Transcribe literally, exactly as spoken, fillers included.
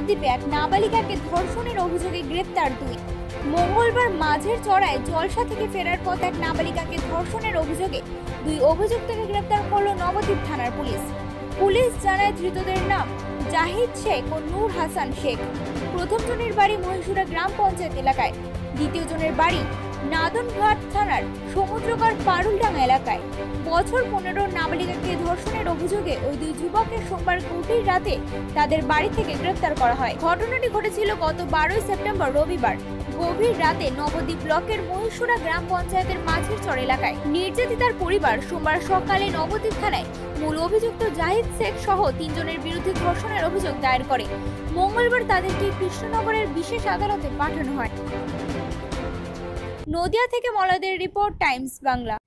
নবদ্বীপে এক নাবালিকাকে ধর্ষণের অভিযোগে গ্রেপ্তার দুই। মঙ্গলবার মাঝের চড়ায় জলসা থেকে ফেরার পথ এক নাবালিকাকে ধর্ষণের অভিযোগে দুই অভিযুক্তকে গ্রেপ্তার করল নবদ্বীপ থানার পুলিশ। পুলিশ জানায় ধৃতদের নাম জাহিদ শেখ ও নূর হাসান শেখ। প্রথম জনের বাড়ি মহিষুরা গ্রাম পঞ্চায়েত এলাকায়, দ্বিতীয় জনের বাড়ি নাদনঘাট থানার সমুদ্রকর পারুলডাঙ্গা এলাকায়। বছর পনেরো নাবালিকাকে ধর্ষণের অভিযোগে ওই দুই যুবকের সোমবার গভীর রাতে তাদের বাড়ি থেকে গ্রেপ্তার করা হয়। ঘটনাটি ঘটেছিল গত বারোই সেপ্টেম্বর রবিবার গভীর রাতে নবদ্বীপ ব্লকের মহিষুরা গ্রাম পঞ্চায়েতের মাঝের চর এলাকায়। নির্যাতিতার পরিবার সোমবার সকালে নবদ্বীপ থানায় মূল অভিযুক্ত জাহিদ শেখ সহ তিনজনের বিরুদ্ধে ধর্ষণের অভিযোগ দায়ের করে। মঙ্গলবার তাদেরকে কৃষ্ণনগরের বিশেষ আদালতে পাঠানো হয়। নদিয়া থেকে মলয়দের রিপোর্ট, টাইমস বাংলা।